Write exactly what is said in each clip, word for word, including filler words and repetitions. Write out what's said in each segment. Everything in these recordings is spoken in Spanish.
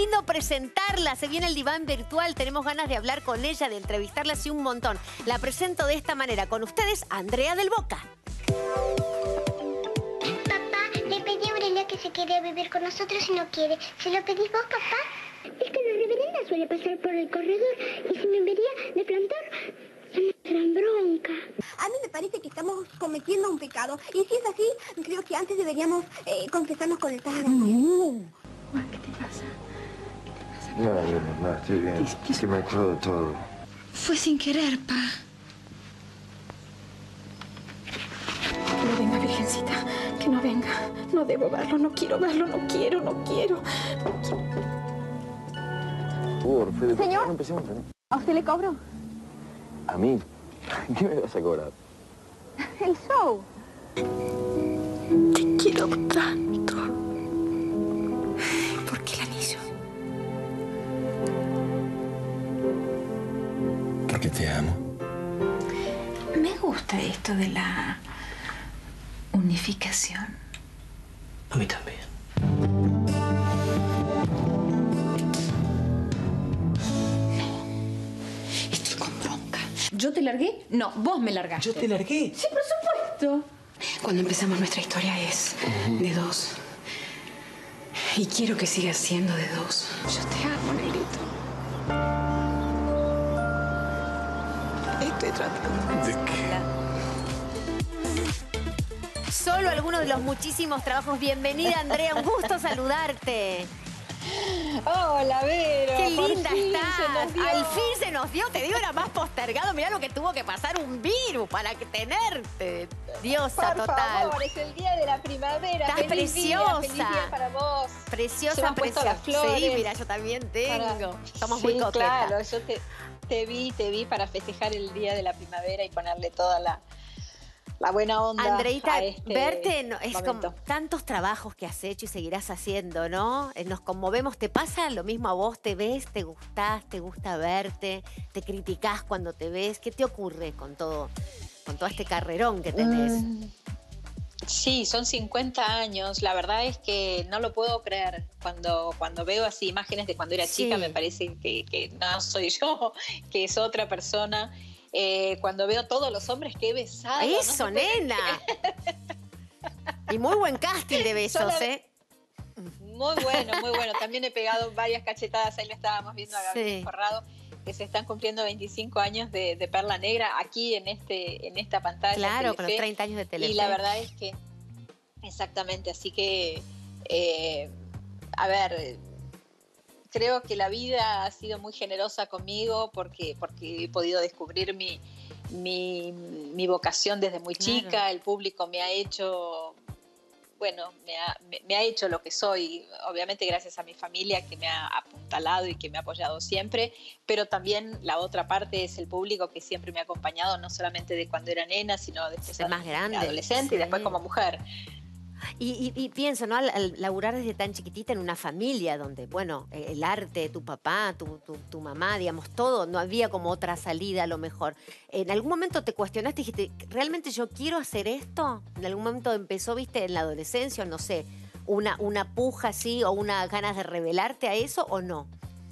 lindo presentarla. Se viene el diván virtual. Tenemos ganas de hablar con ella, de entrevistarla así un montón. La presento de esta manera. Con ustedes, Andrea del Boca. Papá, le pedí a Aurelia que se quede a vivir con nosotros y no quiere. ¿Se lo pedís vos, papá? Es que la reverenda suele pasar por el corredor y si me vería de plantar, se me traen bronca. A mí me parece que estamos cometiendo un pecado. Y si es así, creo que antes deberíamos eh, confesarnos con el Padre. No. Juan, ¿qué te pasa? ¿Qué te pasa? No, no, no, estoy bien. Es que me acuerdo de todo. Fue sin querer, pa. Que no venga, Virgencita. Que no venga. No debo verlo, no quiero verlo, no quiero, no quiero. No quiero. Por Fede, Señor. no empecemos, ¿no? ¿A usted le cobro? ¿A mí? ¿Qué me vas a cobrar? El show. Te quiero tanto. ¿Por qué el anillo? Porque te amo. Me gusta esto de la unificación. A mí también. Estoy con bronca. ¿Yo te largué? No, vos me largaste. ¿Yo te largué? Sí, por supuesto. Cuando empezamos nuestra historia es de dos. Y quiero que siga siendo de dos. Yo te amo, negrito. Estoy tratando. ¿De qué? Solo algunos de los muchísimos trabajos. Bienvenida, Andrea. Un gusto saludarte. Hola, Vero. Qué por linda fin estás. se nos dio. Al fin se nos dio. Te digo, era más postergado. Mirá lo que tuvo que pasar un virus para que tenerte. Diosa Por total. favor, es el día de la primavera. Estás Feliz preciosa. Día, feliz día para vos. Preciosa, Se me han puesto preciosa. las flores. Sí, mira, yo también tengo. Para- Estamos sí, muy coquetas. claro. Yo te, te vi, te vi para festejar el día de la primavera y ponerle toda la, la buena onda Andreita, a este verte no, es momento. como tantos trabajos que has hecho y seguirás haciendo, ¿no? Eh, Nos conmovemos. ¿Te pasa lo mismo a vos? ¿Te ves? ¿Te gustás? ¿Te gusta verte? ¿Te criticás cuando te ves? ¿Qué te ocurre con todo, con todo este carrerón que tenés? Mm, sí, son cincuenta años. La verdad es que no lo puedo creer. Cuando, cuando veo así imágenes de cuando era Sí. chica, me parece que, que no soy yo, que es otra persona. Eh, cuando veo todos los hombres que he besado. no ¡Eso, se puede nena! Y muy buen casting de besos, Sola- ¿eh? Muy bueno, muy bueno. También he pegado varias cachetadas, ahí lo estábamos viendo a Gabriel Sí. Corrado, que se están cumpliendo veinticinco años de, de Perla Negra aquí en este en esta pantalla. Claro, con los Telefe. treinta años de Telefe. Y la verdad es que, exactamente, así que, eh, a ver, eh, creo que la vida ha sido muy generosa conmigo porque, porque he podido descubrir mi, mi, mi vocación desde muy Claro. chica. El público me ha hecho... Bueno, me ha, me, me ha hecho lo que soy, obviamente gracias a mi familia que me ha apuntalado y que me ha apoyado siempre, pero también la otra parte es el público que siempre me ha acompañado, no solamente de cuando era nena, sino después De más grande, adolescente sí. y después como mujer. Y, y- y pienso, ¿no? Al, al laburar desde tan chiquitita en una familia donde, bueno, eh, el arte, tu papá, tu, tu, tu mamá, digamos, todo, no había como otra salida a lo mejor. ¿En algún momento te cuestionaste y dijiste, ¿realmente yo quiero hacer esto? ¿En algún momento empezó, viste, en la adolescencia, o no sé, una, una puja así o una ganas de rebelarte a eso o no?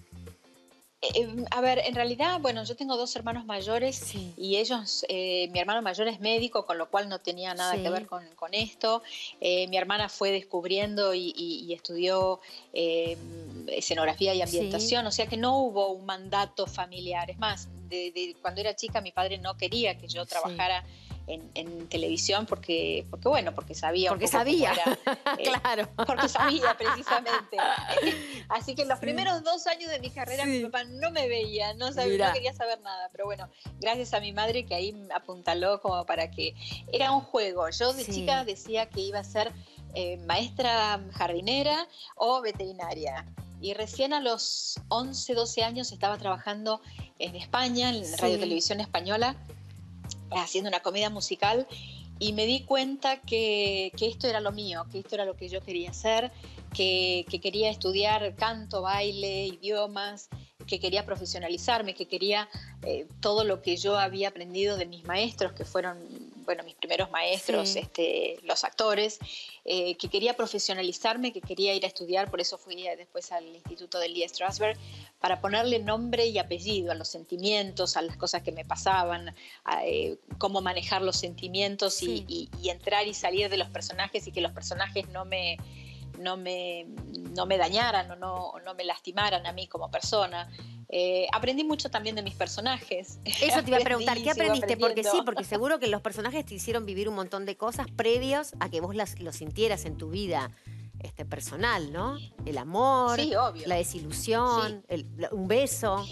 Eh, a ver, en realidad, bueno, yo tengo dos hermanos mayores Sí. y ellos, eh, mi hermano mayor es médico, con lo cual no tenía nada Sí. que ver con, con esto. Eh, mi hermana fue descubriendo y, y- y estudió eh, escenografía y ambientación, o sea que no hubo un mandato familiar. Es más, de, de cuando era chica mi padre no quería que yo Sí. trabajara en, en televisión porque, porque, bueno, porque sabía un Porque poco cómo sabía, era, eh, claro. porque sabía precisamente. Así que los primeros dos años de mi carrera Sí. mi papá no me veía, no, sabía, Mirá. no quería saber nada. Pero bueno, gracias a mi madre que ahí me apuntaló como para que... Era un juego. Yo de Sí. chica decía que iba a ser eh, maestra jardinera o veterinaria. Y recién a los once, doce años estaba trabajando en España, en Sí. Radio Televisión Española, haciendo una comedia musical y me di cuenta que, que esto era lo mío, que esto era lo que yo quería hacer, que, que quería estudiar canto, baile, idiomas, que quería profesionalizarme, que quería eh, todo lo que yo había aprendido de mis maestros, que fueron bueno, mis primeros maestros, Sí. este, los actores, eh, que quería profesionalizarme, que quería ir a estudiar, por eso fui después al Instituto del Lee Strasberg, para ponerle nombre y apellido a los sentimientos, a las cosas que me pasaban, a eh, cómo manejar los sentimientos Sí. y, y, y entrar y salir de los personajes y que los personajes no me, no me, no me dañaran o no, o no me lastimaran a mí como persona. Eh, aprendí mucho también de mis personajes. Eso te iba a preguntar, Aprendí, ¿qué sigo aprendiste? Porque sí, aprendiendo. porque seguro que los personajes te hicieron vivir un montón de cosas previos a que vos las, lo sintieras en tu vida este, personal, ¿no? El amor, Sí, obvio. la desilusión, el- la- un beso.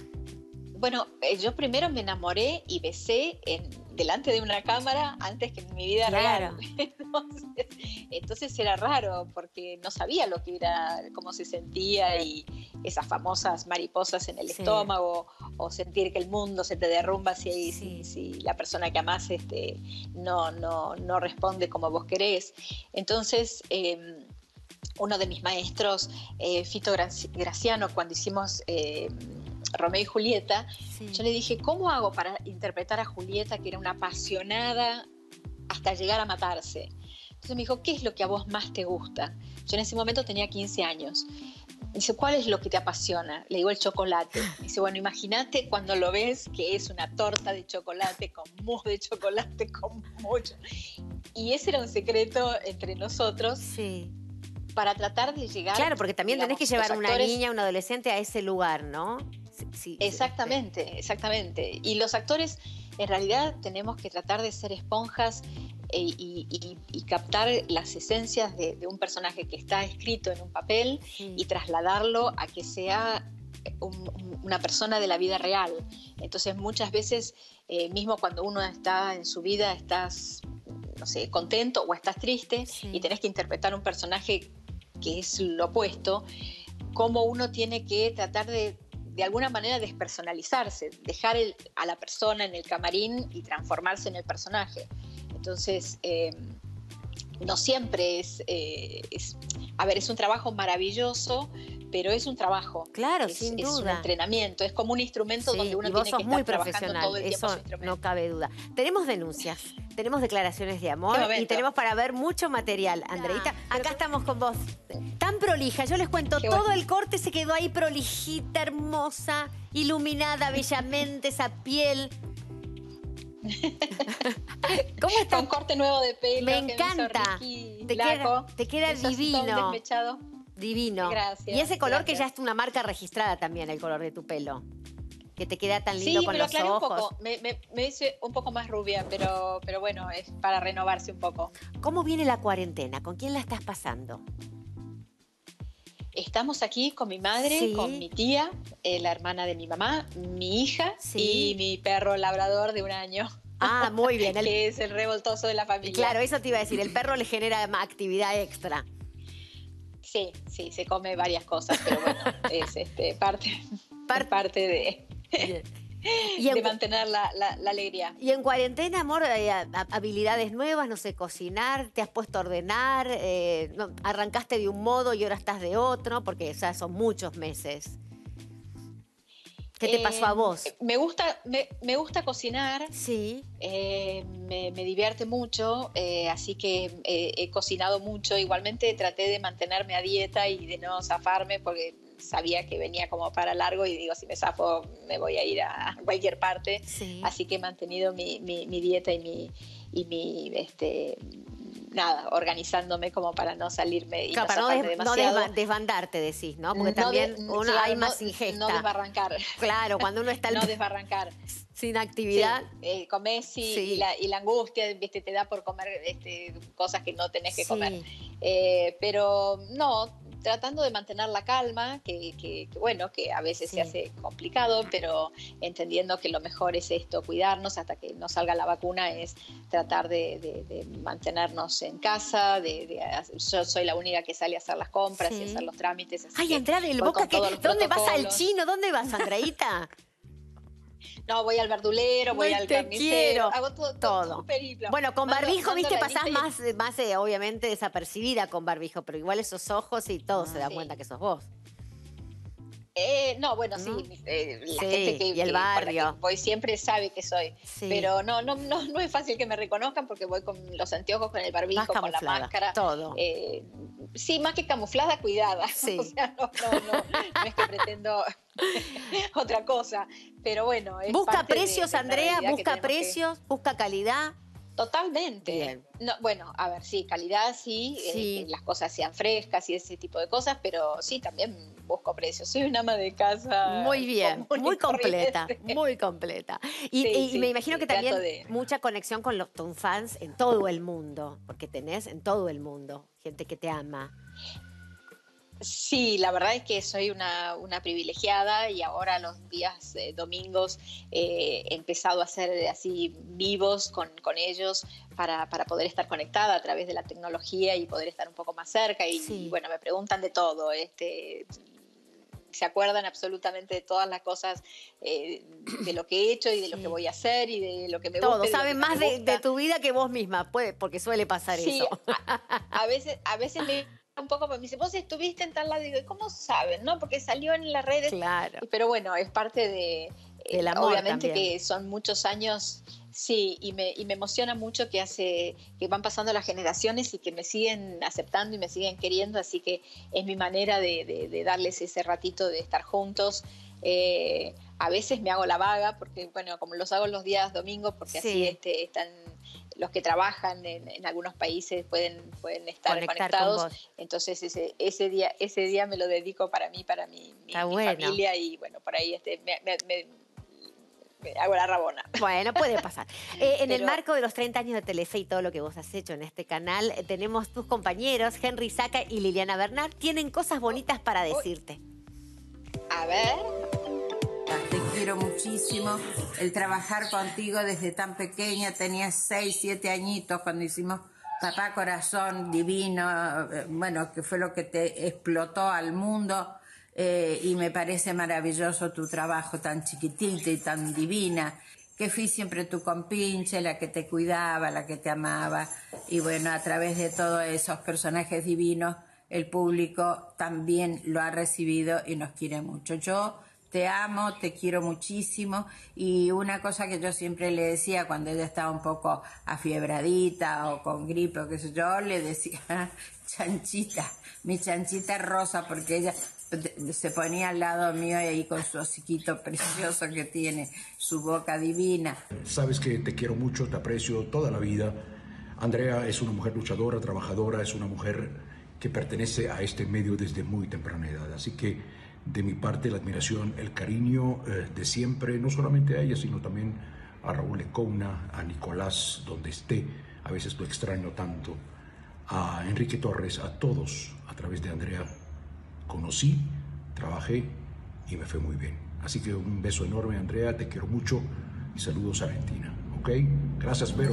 Bueno, eh, yo primero me enamoré y besé en, delante de una cámara antes que en mi vida Claro. real. Entonces, entonces era raro porque no sabía lo que era, cómo se sentía y esas famosas mariposas en el Sí. estómago o sentir que el mundo se te derrumba si, Sí. si, si la persona que amás este, no, no, no responde como vos querés. Entonces, eh, uno de mis maestros, eh, Fito Graci- Graciano, cuando hicimos eh, Romeo y Julieta, Sí. yo le dije, ¿cómo hago para interpretar a Julieta, que era una apasionada hasta llegar a matarse? Entonces me dijo, ¿qué es lo que a vos más te gusta? Yo en ese momento tenía quince años. Dice, ¿cuál es lo que te apasiona? Le digo, el chocolate. Dice, bueno, imagínate cuando lo ves que es una torta de chocolate con mousse de chocolate, con mucho. Y ese era un secreto entre nosotros Sí. para tratar de llegar... Claro, porque también digamos, tenés que llevar los una actores- niña, un adolescente a ese lugar, ¿no? Sí, sí, Exactamente, exactamente. Y los actores, en realidad, tenemos que tratar de ser esponjas eh, y, y- y captar las esencias de, de un personaje que está escrito en un papel Sí. y trasladarlo a que sea un- un- una persona de la vida real. Entonces, muchas veces, eh, mismo cuando uno está en su vida, estás, no sé, contento o estás triste Sí. y tenés que interpretar un personaje que es lo opuesto, cómo uno tiene que tratar de de alguna manera despersonalizarse, dejar el- a la persona en el camarín y transformarse en el personaje. Entonces, eh, no siempre es, eh, es... A ver, es un trabajo maravilloso, pero es un trabajo. Claro, es, sin es un duda. entrenamiento, es como un instrumento Sí, donde uno y vos tiene sos que muy estar trabajando profesional, todo el tiempo eso su instrumento. no cabe duda. Tenemos denuncias, tenemos declaraciones de amor ¿Qué y momento? tenemos para ver mucho material. Andreita, acá estamos con vos. Tan prolija, yo les cuento, Qué todo bueno. el corte se quedó ahí prolijita, hermosa, iluminada bellamente, esa piel. ¿Cómo Con estás? corte nuevo de pelo. Me que me hizo encanta. Ricky Te queda- Laco. te queda Eso así todo divino. desmechado. Divino. Gracias, Y ese color que gracias. ya es una marca registrada también, el color de tu pelo. Que te queda tan lindo Sí, con me lo los aclaré un ojos. poco. Me, me, me hice un poco más rubia, pero, pero bueno, es para renovarse un poco. ¿Cómo viene la cuarentena? ¿Con quién la estás pasando? Estamos aquí con mi madre, Sí. con mi tía, eh, la hermana de mi mamá, mi hija Sí. y mi perro labrador de un año, Ah, muy bien. El- que es el revoltoso de la familia. claro, eso te iba a decir. El perro le genera ma- actividad extra. Sí, sí, se come varias cosas, pero bueno, es este, parte, Par- es parte de, Bien. Y en, de cu- mantener la, la- la alegría. y en cuarentena, amor, eh, a- a- habilidades nuevas, no sé, cocinar, te has puesto a ordenar, eh, no, arrancaste de un modo y ahora estás de otro, porque o sea, son muchos meses. ¿Qué te pasó a Eh, vos? Me gusta, me, me gusta cocinar. Sí, Eh, me, me divierte mucho, eh, así que eh, he cocinado mucho. Igualmente traté de mantenerme a dieta y de no zafarme porque sabía que venía como para largo y digo, si me zafo me voy a ir a cualquier parte. sí. Así que he mantenido mi, mi- mi dieta y mi, y mi este, nada, organizándome como para no salirme y Claro, no para no, zafarme des- no demasiado. desba- desbandarte, decís, ¿no? Porque No también de- uno, claro, hay no- más ingesta. No desbarrancar. Claro, cuando uno está al- No desbarrancar. sin actividad. Sí, eh, comés y, Sí. y la, y la angustia, ¿viste? Te da por comer este, cosas que no tenés que Sí. comer. Eh, pero no, tratando de mantener la calma, que, que- que, bueno, que a veces Sí. se hace complicado, pero entendiendo que lo mejor es esto, cuidarnos hasta que no salga la vacuna, es tratar de, de- de mantenernos en casa, de, de- yo soy la única que sale a hacer las compras Sí. y hacer los trámites. así Ay, que Andrea del voy Boca, con ¿qué? todos los ¿Dónde vas al protocolos. chino? ¿Dónde vas, Andreita? No, voy al verdulero, voy Ay, al te carnicero, quiero. hago todo, todo, Todo. todo un periplo. Bueno, con Mando- barbijo, mando viste, la pasás lista y- más, más eh, obviamente desapercibida con barbijo, pero igual esos ojos y todos se dan Sí. cuenta que sos vos. Eh, no, bueno, ¿No? sí, eh, la Sí, gente que, y el que- con la barrio. que voy siempre sabe que soy. Sí. Pero no, no, no, no es fácil que me reconozcan porque voy con los anteojos, con el Vas barbijo, con la camuflada, máscara. todo. Eh, sí, más que camuflada, cuidada. Sí. O sea, no, no, no, no es que pretendo otra cosa. Pero bueno, es ¿Busca parte de- precios, de una Andrea? realidad que ¿Busca tenemos que- precios? ¿Busca calidad? Totalmente. Bien. No, bueno, a ver, sí, calidad sí, eh, Sí. que las cosas sean frescas y ese tipo de cosas, pero sí, también busco precios. Soy una ama de casa. Muy bien, común y muy completa, corriente. muy completa. Y, Sí, y- y sí, me imagino sí, que trato también de- mucha conexión con los tus fans en todo el mundo, porque tenés en todo el mundo gente que te ama. Sí, la verdad es que soy una, una privilegiada y ahora los días eh, domingos eh, he empezado a hacer así vivos con, con ellos para, para poder estar conectada a través de la tecnología y poder estar un poco más cerca. Y, Sí. y bueno, me preguntan de todo. Este, se acuerdan absolutamente de todas las cosas, eh, de lo que he hecho y de lo Sí. que voy a hacer y de lo que me Todo, gusta. y de lo saben que no más me de, gusta. de tu vida que vos misma, puede, porque suele pasar Sí, eso. a, a veces, a veces me un poco, me dice, vos estuviste en tal lado, y digo, ¿cómo saben? ¿No? Porque salió en las redes. Claro. Y- Pero bueno, es parte de, eh, Del amor obviamente también. que son muchos años, sí, y me, y me emociona mucho que hace, que van pasando las generaciones y que me siguen aceptando y me siguen queriendo, así que es mi manera de, de- de darles ese ratito de estar juntos. Eh, a veces me hago la vaga, porque bueno, como los hago los días domingos, porque Sí. así este, están los que trabajan en, en algunos países pueden, pueden estar Conectar con conectados. vos. Entonces ese, ese, día, ese día me lo dedico para mí, para mi, mi, Está mi bueno. familia y bueno, por ahí este, me, me- me- me hago la rabona. Bueno, puede pasar. Eh, en el Pero- marco de los treinta años de Telefe y todo lo que vos has hecho en este canal, eh, tenemos tus compañeros, Henry Saca y Liliana Bernard, tienen cosas bonitas para decirte. A ver, Te quiero muchísimo. El trabajar contigo desde tan pequeña, tenías seis, siete añitos cuando hicimos Papá Corazón Divino, eh, bueno, que fue lo que te explotó al mundo. Eh, y me parece maravilloso tu trabajo tan chiquitita y tan divina, que fui siempre tu compinche, la que te cuidaba, la que te amaba. Y bueno, a través de todos esos personajes divinos, el público también lo ha recibido y nos quiere mucho. Yo te amo, te quiero muchísimo, y una cosa que yo siempre le decía cuando ella estaba un poco afiebradita o con gripe o qué sé yo, le decía, Chanchita, mi Chanchita rosa, porque ella se ponía al lado mío y ahí con su hociquito precioso que tiene, su boca divina. Sabes que te quiero mucho, te aprecio toda la vida. Andrea es una mujer luchadora, trabajadora, es una mujer que pertenece a este medio desde muy temprana edad, así que de mi parte la admiración, el cariño eh, de siempre, no solamente a ella, sino también a Raúl Lecona, a Nicolás, donde esté, a veces lo extraño tanto, a Enrique Torres, a todos, a través de Andrea, conocí, trabajé y me fue muy bien. Así que un beso enorme, Andrea, te quiero mucho y saludos a Argentina, ¿ok? Gracias, Vero.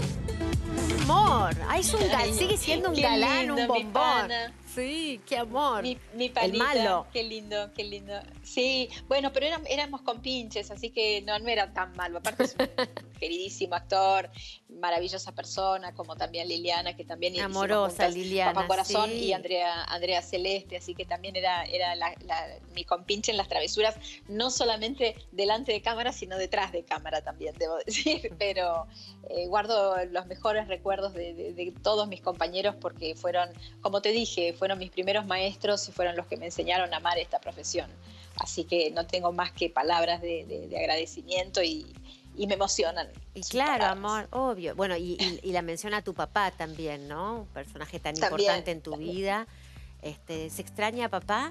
Amor, ay, es un gal- Ay, sigue siendo un qué galán, lindo, un mi bombón. pana. Sí, qué amor. Mi, mi El panita, malo. qué lindo, qué lindo. Sí, bueno, pero éramos, éramos compinches, así que no, no era tan malo. Aparte es un queridísimo actor, maravillosa persona, como también Liliana, que también hicimos Amorosa, juntas Liliana, Papá Corazón, sí. y Andrea, Andrea Celeste, así que también era, era la- la- mi compinche en las travesuras, no solamente delante de cámara, sino detrás de cámara también, debo decir. Pero eh, guardo los mejores recuerdos de, de- de todos mis compañeros porque fueron, como te dije, fueron mis primeros maestros y fueron los que me enseñaron a amar esta profesión. Así que no tengo más que palabras de, de- de agradecimiento y, y me emocionan. Y sus claro, palabras. amor, obvio. Bueno, y, y- y la menciona a tu papá también, ¿no? Un personaje tan También, importante en tu también. vida. Este, ¿se extraña a papá?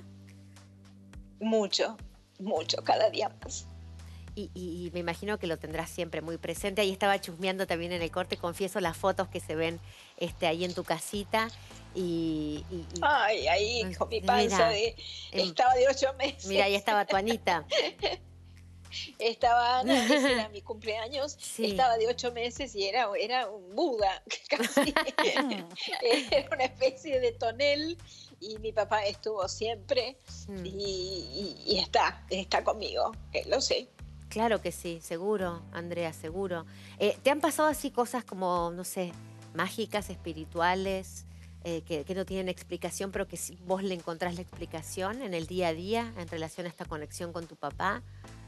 Mucho, mucho, cada día más. Y, y- y me imagino que lo tendrás siempre muy presente. Ahí estaba chusmeando también en el corte, confieso, las fotos que se ven este, ahí en tu casita. Y, y- y- Ay, ahí Ay, con mi mira, panza de, em, estaba de ocho meses. mira, ahí estaba tu Anita. Estaba Ana, ese era mi cumpleaños, Sí. estaba de ocho meses y era, era un Buda, casi. Era una especie de tonel y mi papá estuvo siempre Mm. y, y- y está, está conmigo, que lo sé. Claro que sí, seguro, Andrea, seguro. Eh, ¿te han pasado así cosas como, no sé, mágicas, espirituales? eh, que, que no tienen explicación, pero que si vos le encontrás la explicación en el día a día en relación a esta conexión con tu papá?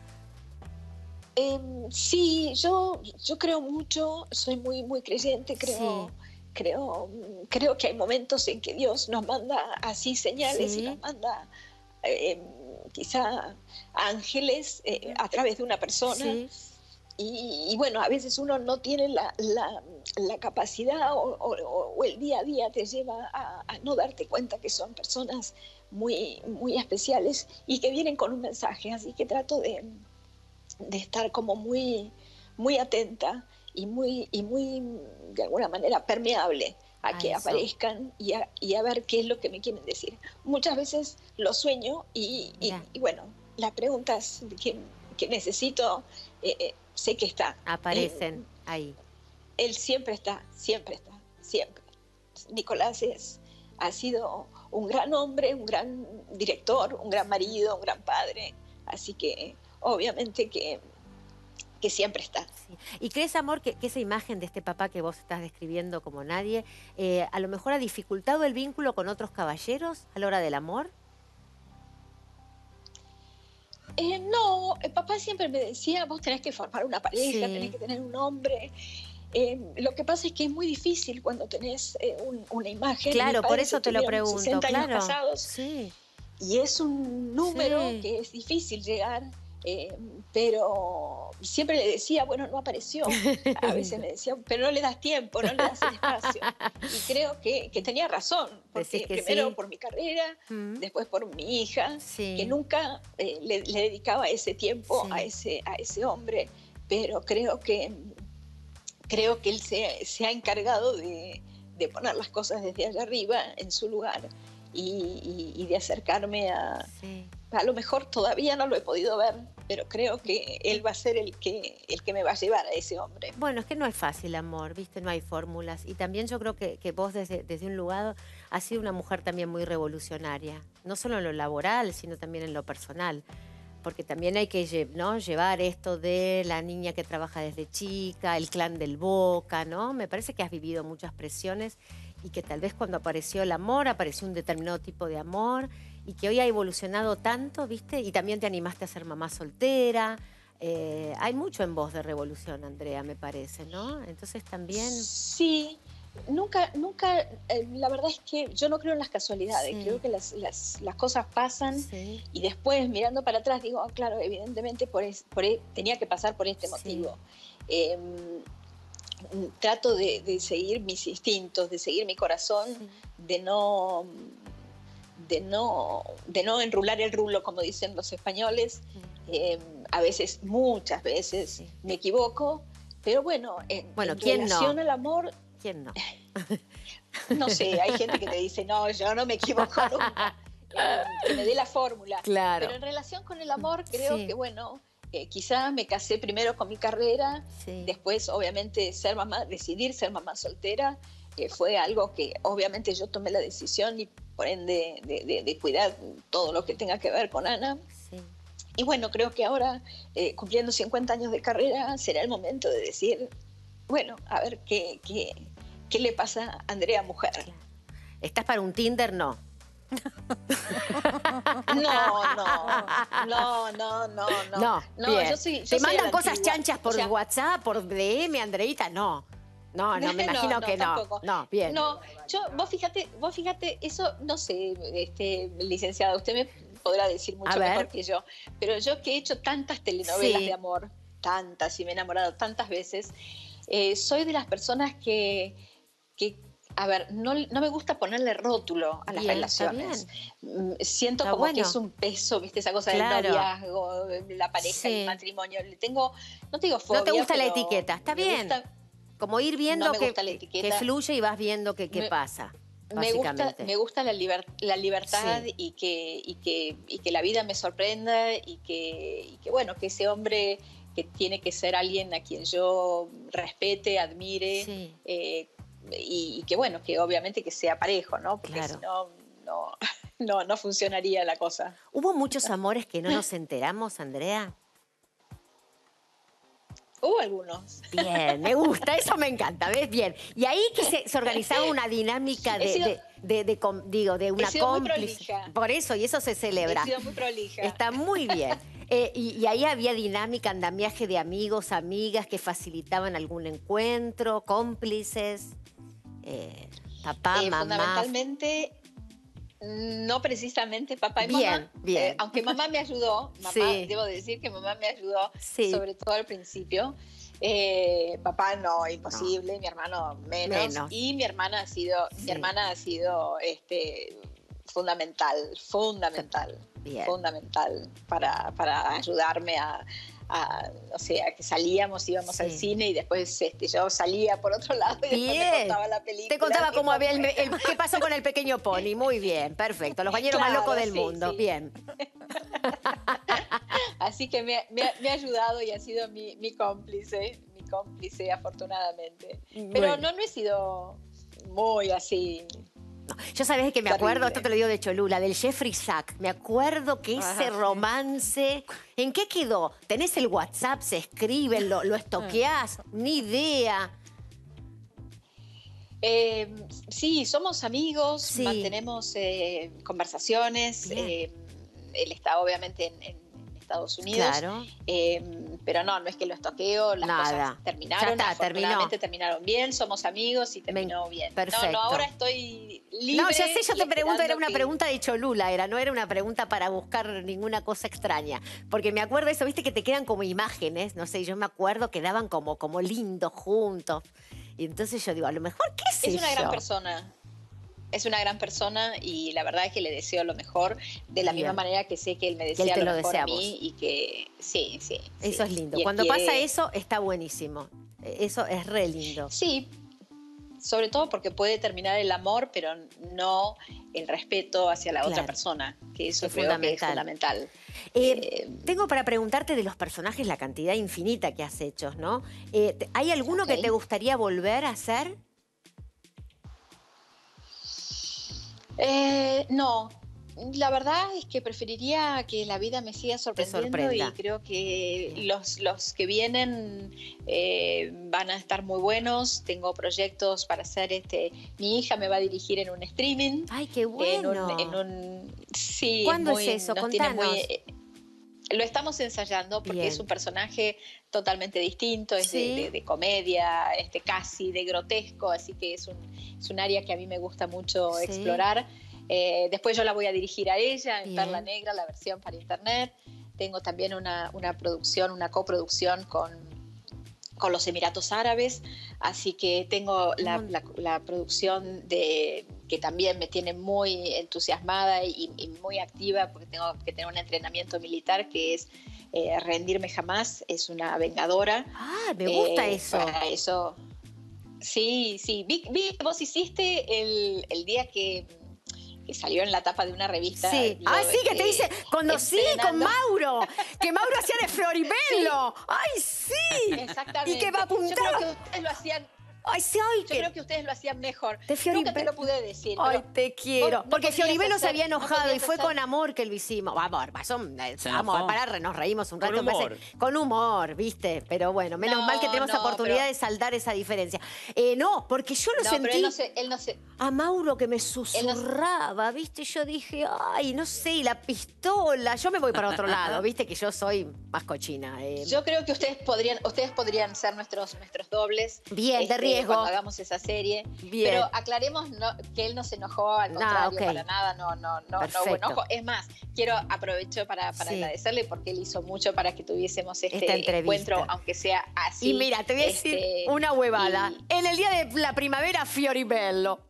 Eh, sí, yo, yo creo mucho, soy muy, muy creyente, creo, Sí. creo, creo que hay momentos en que Dios nos manda así señales Sí. y nos manda eh, quizá ángeles eh, a través de una persona. Sí. Y, y bueno, a veces uno no tiene la, la, la capacidad o, o, o el día a día te lleva a, a no darte cuenta que son personas muy, muy especiales y que vienen con un mensaje. Así que trato de, de estar como muy, muy atenta y muy, y muy, de alguna manera, permeable a, A que eso. aparezcan y a, y a ver qué es lo que me quieren decir. Muchas veces lo sueño y, y, Mirá. y bueno, las preguntas que, que necesito, eh, eh, sé que está. Aparecen Eh, ahí. él siempre está, siempre está, siempre. Nicolás es, ha sido un gran hombre, un gran director, un gran marido, un gran padre. Así que obviamente que, que siempre está. Sí. ¿Y crees, amor, que, que esa imagen de este papá que vos estás describiendo como nadie, eh, a lo mejor ha dificultado el vínculo con otros caballeros a la hora del amor? Eh, no, el papá siempre me decía, vos tenés que formar una pareja, Sí. tenés que tener un hombre. Eh, lo que pasa es que es muy difícil cuando tenés eh, un- una imagen. Claro, Mis por padres eso te lo estuvieron pregunto, sesenta años claro. casados. Sí. Y es un número Sí. que es difícil llegar, eh, pero siempre le decía, bueno, no apareció. A veces me decía, pero no le das tiempo, no le das el espacio. Y creo que, que tenía razón, porque Decís que primero sí. por mi carrera, Mm. después por mi hija, Sí. que nunca eh, le, le dedicaba ese tiempo Sí. a, ese, a ese hombre, pero creo que, creo que él se, se ha encargado de, de poner las cosas desde allá arriba, en su lugar, y, y- y de acercarme a... Sí. A lo mejor todavía no lo he podido ver, pero creo que él va a ser el que, el que me va a llevar a ese hombre. Bueno, es que no es fácil, amor, ¿viste? No hay fórmulas. Y también yo creo que, que vos desde, desde un lugar has sido una mujer también muy revolucionaria. No solo en lo laboral, sino también en lo personal. Porque también hay que lle- ¿no? llevar esto de la niña que trabaja desde chica, el clan del Boca, ¿no? Me parece que has vivido muchas presiones y que tal vez cuando apareció el amor, apareció un determinado tipo de amor y que hoy ha evolucionado tanto, ¿viste? Y también te animaste a ser mamá soltera. Eh, hay mucho en vos de revolución, Andrea, me parece, ¿no? Entonces también... Sí, nunca, nunca, eh, la verdad es que yo no creo en las casualidades, Sí. creo que las, las, las cosas pasan Sí. y después mirando para atrás digo, ah, claro, evidentemente por es- por e- tenía que pasar por este Sí. motivo. Eh, trato de, de seguir mis instintos, de seguir mi corazón, Sí. de no... De no, de no enrular el rulo, como dicen los españoles. Eh, a veces, muchas veces, Sí. me equivoco, pero bueno, en, Bueno, en ¿quién no? relación al amor, ¿Quién no? no sé, hay gente que te dice, no, yo no me equivoco nunca, eh, que me dé la fórmula. Claro. Pero en relación con el amor, creo Sí. que, bueno, eh, quizá me casé primero con mi carrera, Sí. después, obviamente, ser mamá, decidir ser mamá soltera, eh, fue algo que, obviamente, yo tomé la decisión y, por ende, de, de- de cuidar todo lo que tenga que ver con Ana. Sí. Y bueno, creo que ahora, eh, cumpliendo cincuenta años de carrera, será el momento de decir, bueno, a ver qué, qué, qué le pasa a Andrea mujer. Claro. ¿Estás para un Tinder? No. No, no, no, no, no, no. No, bien. yo soy, yo ¿Te soy a mandan la cosas antigua. chanchas por O sea, WhatsApp, por D M, Andreita? No. No, no, me imagino que no. tampoco. No, bien. No, yo, vos fíjate, vos fíjate, eso, no sé, este, licenciada, usted me podrá decir A mucho ver. mejor que yo, pero yo que he hecho tantas telenovelas Sí. de amor, tantas, y me he enamorado tantas veces, eh, soy de las personas que, que a ver, no, no me gusta ponerle rótulo a las Bien, está relaciones. Mm, Siento Está como bueno. que es un peso, ¿viste? Esa cosa Claro. del noviazgo, la pareja, Sí. el matrimonio. Le tengo, no te digo fobia, No te gusta la pero etiqueta, está me bien. gusta- Como ir viendo No me que, gusta la que- etiqueta. que fluye y vas viendo qué qué Me- pasa, Me gusta, básicamente. me gusta la, liber- la libertad Sí. y, que, y, que, y que la vida me sorprenda y que, y que, bueno, que ese hombre que tiene que ser alguien a quien yo respete, admire, Sí. eh, y, y que, bueno, que obviamente que sea parejo, ¿no? Porque Claro. si no, no, no, no funcionaría la cosa. ¿Hubo muchos amores que no nos enteramos, Andrea? Hubo algunos. Bien, me gusta, eso me encanta, ¿ves? Bien. Y ahí que se, se organizaba una dinámica He de, sido- de- de, de com- digo, de una He sido muy cómplice. prolija. Por eso, y eso se celebra. He sido muy prolija. Está muy bien. Eh, y, y ahí había dinámica, andamiaje de amigos, amigas que facilitaban algún encuentro, cómplices, eh, papá, Eh, mamá. Fundamentalmente, no precisamente papá y Bien, mamá. bien. Eh, aunque mamá me ayudó, mamá, Sí. debo decir que mamá me ayudó, Sí. sobre todo al principio. Eh, papá no, imposible, mi hermano menos, Menos. y mi hermana ha sido, Sí. mi hermana ha sido este, fundamental, fundamental, Bien. fundamental para, para ayudarme a, a, o sea, que salíamos, íbamos Sí. al cine y después este, yo salía por otro lado y después me Bien. contaba la película. Te contaba y cómo había el, fue- el- qué pasó con el pequeño pony. Muy bien, perfecto. Los bañeros más Claro, locos del sí, mundo. sí. Bien. Así que me, me ha- me ha ayudado y ha sido mi, mi cómplice, mi cómplice afortunadamente. Pero Bueno. no, no he sido muy así. Yo sabés que me acuerdo, Terrible. esto te lo digo de Cholula, del Jeffrey Sack. Me acuerdo que ese Ajá, sí. romance, ¿en qué quedó? ¿Tenés el WhatsApp? ¿Se escriben? ¿Lo, lo estoqueás? Ni idea. Eh, sí, somos amigos, Sí. mantenemos eh, conversaciones. Bien. eh, él está obviamente en, en Estados Unidos. Claro. eh, pero no, no es que lo estoqueo, las Nada. cosas terminaron, Ya está, terminó. afortunadamente terminaron bien, somos amigos y terminó Me- bien. perfecto. No, no, ahora estoy libre. No, ya sé, yo y te pregunto, era esperando una que- pregunta de Cholula, era, no era una pregunta para buscar ninguna cosa extraña. Porque me acuerdo eso, viste que te quedan como imágenes, no sé, yo me acuerdo que daban como, como lindos juntos. Y entonces yo digo, a lo mejor, ¿qué sé Es una gran yo? persona. Es una gran persona y la verdad es que le deseo lo mejor, de la Bien. misma manera que sé que él me Que él desea te lo lo mejor desea a a vos. mí y que sí, sí. Eso sí. es lindo. Y él Cuando quiere- pasa eso, está buenísimo. Eso es re lindo. Sí, sobre todo porque puede terminar el amor, pero no el respeto hacia la Claro. otra persona, que eso Es creo que es fundamental. fundamental. Eh, Eh, tengo para preguntarte de los personajes la cantidad infinita que has hecho, ¿no? Eh, te- ¿Hay alguno Ok. que te gustaría volver a hacer? Eh, no, la verdad es que preferiría que la vida me siga sorprendiendo sorprenda. y creo que Bien. los, los que vienen eh, van a estar muy buenos. Tengo proyectos para hacer, este, mi hija me va a dirigir en un streaming. Ay, qué En bueno. un, en un- sí, ¿Cuándo muy- es eso? nos tiene Contanos. muy- eh, lo estamos ensayando porque Bien. es un personaje totalmente distinto, es de- Sí. de, de comedia, este, casi de grotesco, así que es un, es un área que a mí me gusta mucho Sí. explorar. Eh, después yo la voy a dirigir a ella en Bien. Perla Negra, la versión para internet. Tengo también una, una producción, una coproducción con, con los Emiratos Árabes, así que tengo la, Mm. la- la producción de que también me tiene muy entusiasmada y, y muy activa porque tengo que tener un entrenamiento militar que es eh, Rendirme Jamás, es una vengadora. Ah, me gusta Eh, eso. Para eso. Sí, sí. Vi, vi que vos hiciste el, el día que, que salió en la tapa de una revista. Sí. digo, Ah, sí, que te este, dice, conocí con estrenando. Mauro, que Mauro hacía de Floribello. Ay, sí. Exactamente. Y que va Yo creo apuntado. que ustedes lo hacían. Ay, sí, ay, Yo que... creo que ustedes lo hacían mejor. De Fioribello. Nunca te lo pude decir. Ay, pero te quiero. vos no Porque podías Fioribello se hacer- había no enojado y podías fue hacer- con amor que lo hicimos. Vamos, son, eh, ¿Se vamos a enojó? parar, nos reímos un Con rato. me parece- humor. Con humor, ¿viste? Pero bueno, menos No, mal que tenemos no, oportunidad pero- de saldar esa diferencia. Eh, no, porque yo lo No, sentí pero él no se, él no se, a Mauro que me no se- susurraba, ¿viste? Yo dije, ay, no sé, y la pistola. Yo me voy para otro lado, ¿viste? Que yo soy más cochina. eh. Yo creo que ustedes podrían, ustedes podrían ser nuestros, nuestros dobles. Bien, de este, riesgo. Cuando hagamos esa serie. Bien. Pero aclaremos no- que él no se enojó, al Ah, contrario, ok. para nada, no, no, no, no hubo Perfecto. enojo. Es más, quiero aprovecho para, para Sí. agradecerle porque él hizo mucho para que tuviésemos este Esta entrevista. encuentro, aunque sea así. Y mira, te voy a decir este, una huevada. y- En el día de la primavera, Fioribello.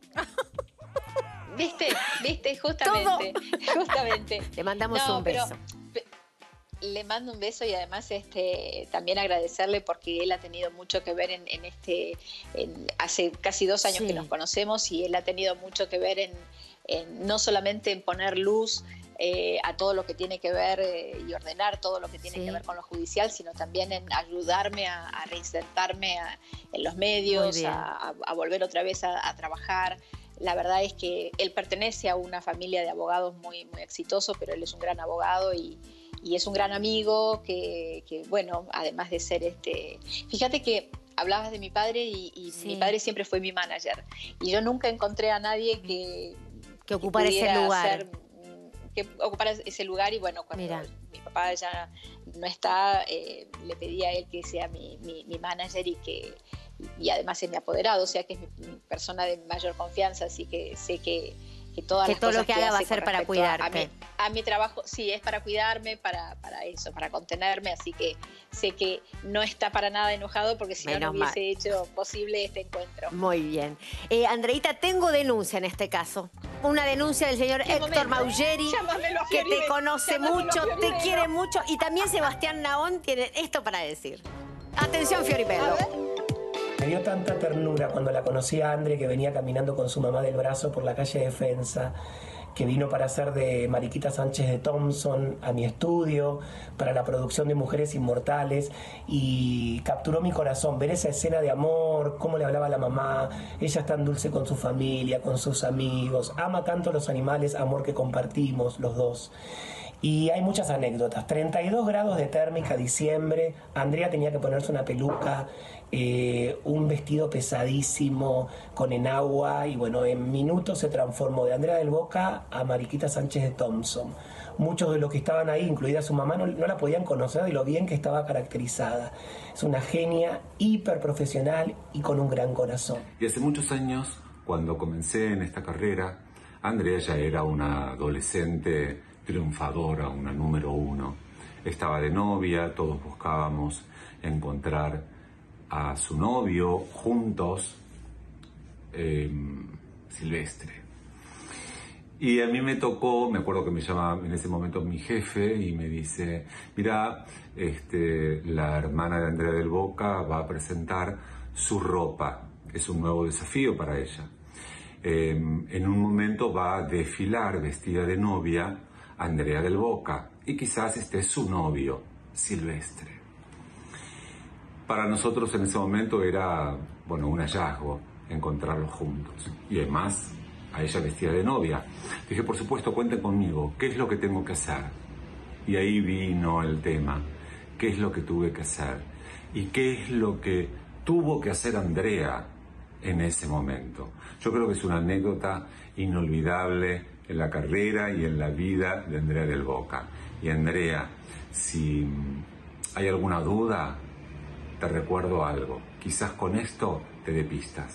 ¿Viste? ¿Viste? Justamente. Justamente. Le mandamos No, un pero beso. pe- le mando un beso y además este también agradecerle porque él ha tenido mucho que ver en, en este en- hace casi dos años Sí. que nos conocemos y él ha tenido mucho que ver en, en no solamente en poner luz eh, a todo lo que tiene que ver eh, y ordenar todo lo que tiene Sí. que ver con lo judicial, sino también en ayudarme a, a reinsertarme a- en los Muy medios, bien. a, a- a volver otra vez a, a trabajar. La verdad es que él pertenece a una familia de abogados muy, muy exitosos, pero él es un gran abogado y, y es un gran amigo que, que, bueno, además de ser este... Fíjate que hablabas de mi padre y, y Sí. mi padre siempre fue mi manager. Y yo nunca encontré a nadie que, Que ocupara ese pudiera lugar. ser, que ocupara ese lugar. Y bueno, cuando Mira. mi papá ya no está, eh, le pedí a él que sea mi, mi, mi manager y que y además es mi apoderado, o sea que es mi, mi persona de mayor confianza, así que sé que, que todas Que las todo cosas lo que haga va a hace ser con para respecto a- cuidarte. A mi, a mi trabajo, sí, es para cuidarme, para, para eso, para contenerme, así que sé que no está para nada enojado porque si no, Menos no hubiese hecho posible este encuentro. Muy bien. Eh, Andreita, tengo denuncia en este caso. Una denuncia del señor ¿Qué Héctor momento? Maugeri, Llámamelo a que te Fioribello, conoce llámamelo a mucho, te Fioribello. quiere mucho. Y también Sebastián Naón tiene esto para decir. Atención, Fioribello. Me dio tanta ternura cuando la conocí a Andre, que venía caminando con su mamá del brazo por la calle Defensa, que vino para hacer de Mariquita Sánchez de Thompson a mi estudio, para la producción de Mujeres Inmortales, y capturó mi corazón, ver esa escena de amor, cómo le hablaba a la mamá, ella es tan dulce con su familia, con sus amigos, ama tanto los animales, amor que compartimos los dos. Y hay muchas anécdotas. treinta y dos grados de térmica, diciembre. Andrea tenía que ponerse una peluca, eh, un vestido pesadísimo con enagua. Y bueno, en minutos se transformó de Andrea del Boca a Mariquita Sánchez de Thompson. Muchos de los que estaban ahí, incluida su mamá, no, no la podían conocer de lo bien que estaba caracterizada. Es una genia hiper profesional y con un gran corazón. Y hace muchos años, cuando comencé en esta carrera, Andrea ya era una adolescente triunfadora, una número uno. Estaba de novia, todos buscábamos encontrar a su novio juntos, eh, Silvestre. Y a mí me tocó, me acuerdo que me llama en ese momento mi jefe y me dice, mira, este, la hermana de Andrea del Boca va a presentar su ropa, es un nuevo desafío para ella. Eh, en un momento va a desfilar vestida de novia Andrea del Boca, y quizás esté su novio, Silvestre. Para nosotros en ese momento era, bueno, un hallazgo encontrarlos juntos. Y además, a ella vestida de novia. Dije, por supuesto, cuenten conmigo, ¿qué es lo que tengo que hacer? Y ahí vino el tema, ¿qué es lo que tuve que hacer? ¿Y qué es lo que tuvo que hacer Andrea en ese momento? Yo creo que es una anécdota inolvidable en la carrera y en la vida de Andrea del Boca. Y Andrea, si hay alguna duda, te recuerdo algo. Quizás con esto te dé pistas.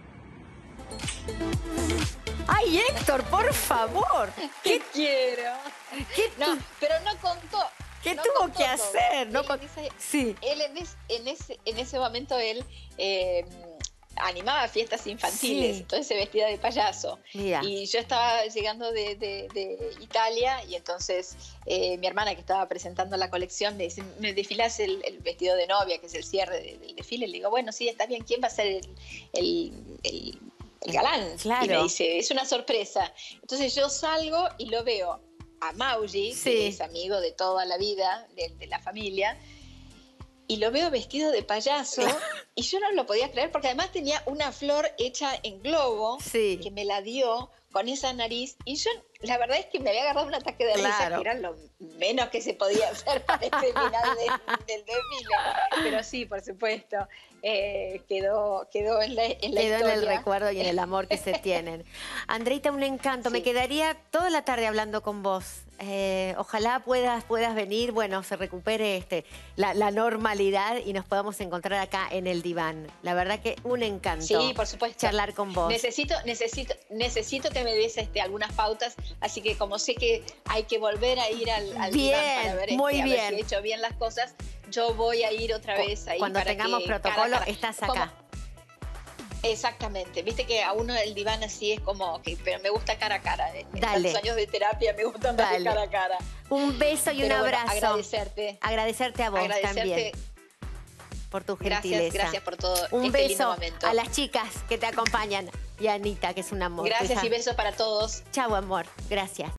Ay, Héctor, por favor. ¿Qué quiero? ¿Qué no, pero no contó. ¿Qué no tuvo contó que todo. hacer? No Él con- en ese, Sí. Él en, es- en ese, en ese momento él eh, animaba fiestas infantiles, Sí. entonces se vestía de payaso. Mira. Y yo estaba llegando de, de- de Italia y entonces eh, mi hermana que estaba presentando la colección me dice, ¿me desfilás el, el vestido de novia, que es el cierre de- del desfile? Le digo, bueno, sí, está bien, ¿quién va a ser el, el, el- el galán? Claro. Y me dice, es una sorpresa. Entonces yo salgo y lo veo a Maugi, Sí. que es amigo de toda la vida, de, de la familia, y lo veo vestido de payaso y yo no lo podía creer porque además tenía una flor hecha en globo Sí. que me la dio con esa nariz y yo la verdad es que me había agarrado un ataque de risa Claro. que era lo menos que se podía hacer para este final de- del desfile, pero sí, por supuesto, eh, quedó, quedó en la, en la Quedó en historia. el recuerdo y en el amor que se tienen. Andreita, un encanto. Me Sí. quedaría toda la tarde hablando con vos. Eh, ojalá puedas, puedas venir, bueno, se recupere este, la, la normalidad y nos podamos encontrar acá en el diván. La verdad que un encanto. Sí, por supuesto. Charlar con vos. Necesito, necesito, necesito que me des este, algunas pautas, así que como sé que hay que volver a ir al, al Bien, diván para ver, muy este, a ver bien. si he hecho bien las cosas, yo voy a ir otra vez ahí. Cuando para tengamos que, protocolo, cara a cara. estás Como- acá. Exactamente, viste que a uno el diván así es como que, pero me gusta cara a cara. En Dale. tantos años de terapia me gusta más de Dale. cara a cara. Un beso y un Pero bueno, abrazo. agradecerte. Agradecerte a vos Agradecerte. también por tu gentileza. Gracias, gracias por todo Un este lindo beso momento. a las chicas que te acompañan y a Anita, que es un amor. Gracias Esa- y besos para todos. Chau, amor. Gracias.